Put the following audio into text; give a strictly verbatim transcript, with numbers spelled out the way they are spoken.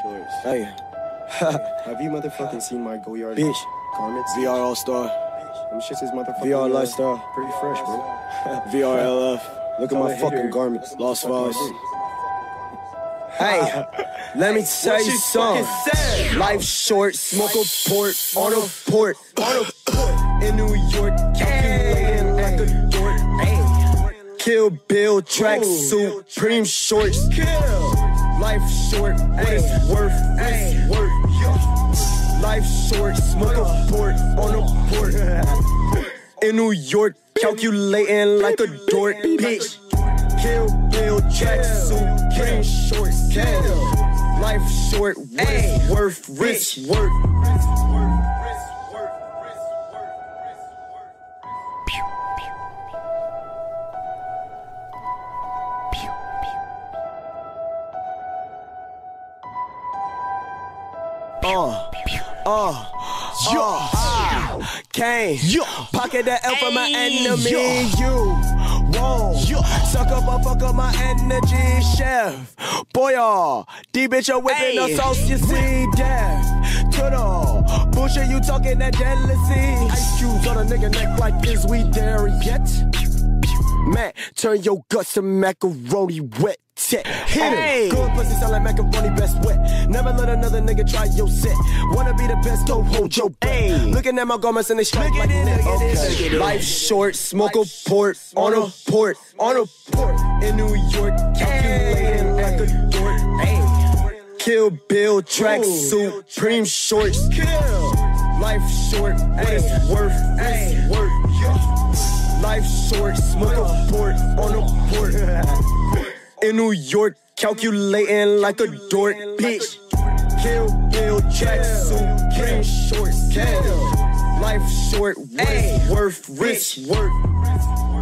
shorts. Hey. Have you motherfucking seen my Goyard Bitch. garments? V R All-Star. Them shits is motherfucking V R uh, Lifestyle. pretty fresh, bro. V R L F. Look at Tell my a fucking hater. garments. Lost Fuck my Files. dick. Hey, let me tell you something. Life short, smoke a port on a port, on a port in New York, calculating like a dork. Kill Bill, tracksuit, Supreme shorts. Life short, what it's worth, it's worth. Life short, smoke a port on a port in New York, calculating like a dork, bitch. Kill Bill, tracksuit, Supreme shorts. Life short, what it's worth, risk work. Uh, uh, uh, uh, Kane, pocket the L for my enemy, you. Whoa, suck up or fuck up my energy, chef. Boy, uh, D bitch, you're whipping the sauce, you see death. To the bullshit, you talking that jealousy. Ice cubes on a nigga neck like, is we there yet? Man, turn your guts to macaroni wet. Hit it. Good pussy sound like macaroni best wet. Never let another nigga try your set. Wanna be the best, go hold your breath. Looking at my garments and they strike like net. Okay. Life short, smoke a port on a port, on a port in New York, calculating like a dork. Kill Bill, tracksuit, Supreme shorts. Life short, what it's worth, it's worth. Life short, smoke a port on a port in New York, calculating like a dork, bitch. Kill Bill, tracksuit, Supreme shorts. Life short, what it's worth, risk work.